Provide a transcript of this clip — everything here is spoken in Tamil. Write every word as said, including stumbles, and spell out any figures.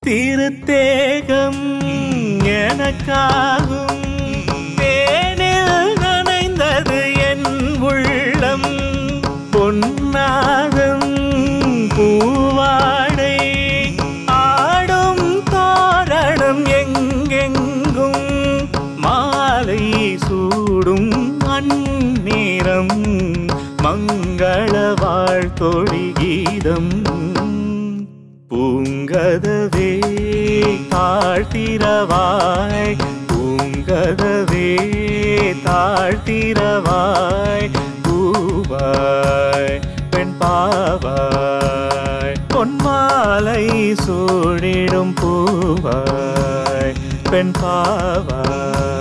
திருத்தேகம் எனக்காகும் தேனில் நனைந்தது என் உள்ளம் பொன்னாகம் பூவாடை ஆடும் தோரணம் எங்கெங்கும் மாலை சூடும் அந்நேரம் மங்கள வாழ்த்தொழி கீதம் பூங்கதவே தாழ்த்திரவாய் பூங்கதவே தாழ்த்திரவாய் பூவாய் பெண் பாவாய் பொன்மாலை சூடிடும் பூவாய் பெண் பாவாய்